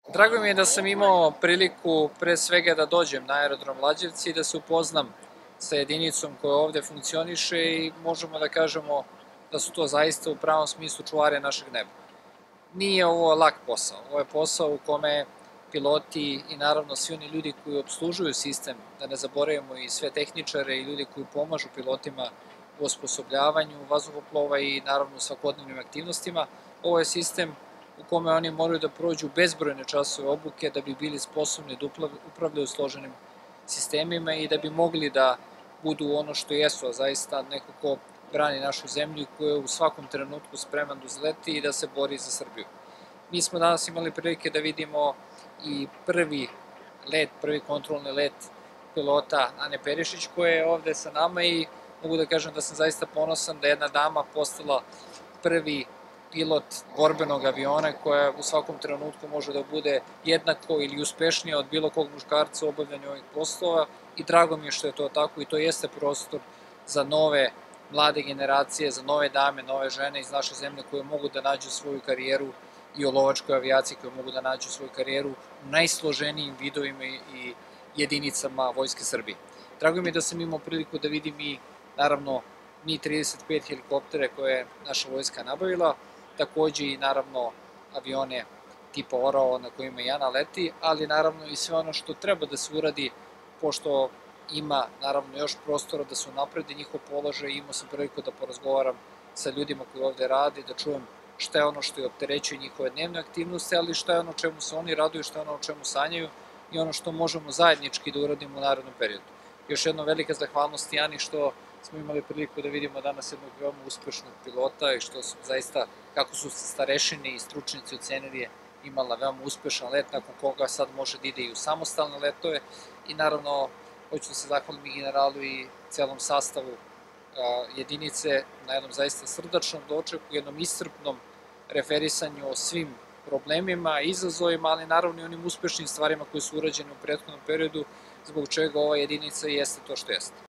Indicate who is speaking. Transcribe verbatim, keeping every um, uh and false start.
Speaker 1: Drago mi je da sam imao priliku pre svega da dođem na aerodrom Lađevci i da se upoznam sa jedinicom koja ovde funkcioniše i možemo da kažemo da su to zaista u pravom smislu čuvari našeg neba. Nije ovo lak posao, ovo je posao u kome piloti i naravno svi oni ljudi koji obslužuju sistem, da ne zaboravimo i sve tehničare i ljudi koji pomažu pilotima u osposobljavanju vazduhoplova i naravno u svakodnevnim aktivnostima, ovo je sistem u kome oni moraju da prođu bezbrojne časove obuke da bi bili sposobni da upravljaju složenim sistemima i da bi mogli da budu ono što jesu, a zaista neko ko brani našu zemlju i ko je u svakom trenutku spreman da uzleti i da se bori za Srbiju. Mi smo danas imali prilike da vidimo i prvi let, prvi kontrolni let pilota Ane Perišić koja je ovde sa nama i mogu da kažem da sam zaista ponosan da je jedna dama postala prvi pilot borbenog aviona koja u svakom trenutku može da bude jednako ili uspešnija od bilo kog muškarca u obavljanju ovih poslova i drago mi je što je to tako i to jeste prostor za nove mlade generacije, za nove dame, nove žene iz naše zemlje koje mogu da nađu svoju karijeru i u lovačkoj avijaciji, koje mogu da nađu svoju karijeru u najsloženijim vidovima i jedinicama Vojske Srbije. Drago mi je da sam imao priliku da vidim i naravno Mi trideset pet helikoptere koje je naša vojska nabavila, takođe i naravno avione tipa Orao na kojima i Ana leti, ali naravno i sve ono što treba da se uradi, pošto ima naravno još prostora da se unapredi njihov položaj i imao sam priliku da porazgovaram sa ljudima koji ovde rade, da čujem šta je ono što je opterećuje njihove dnevne aktivnosti, ali šta je ono čemu se oni raduju, šta je ono o čemu sanjaju i ono što možemo zajednički da uradimo u narednom periodu. Još jedno velika zahvalnost Ani što smo imali priliku da vidimo danas jednog veoma uspešnog pilota i što su zaista, kako su starešine i stručnici ocenili, je imala veoma uspešan let, nakon koga sad može da ide i u samostalne letove i naravno hoću da se zahvalim i generalu i celom sastavu jedinice na jednom zaista srdačnom dočeku, jednom iscrpnom referisanju o svim problemima, izazovima, ali naravno i onim uspešnim stvarima koje su urađene u prethodnom periodu, zbog čega ova jedinica jeste to što jeste.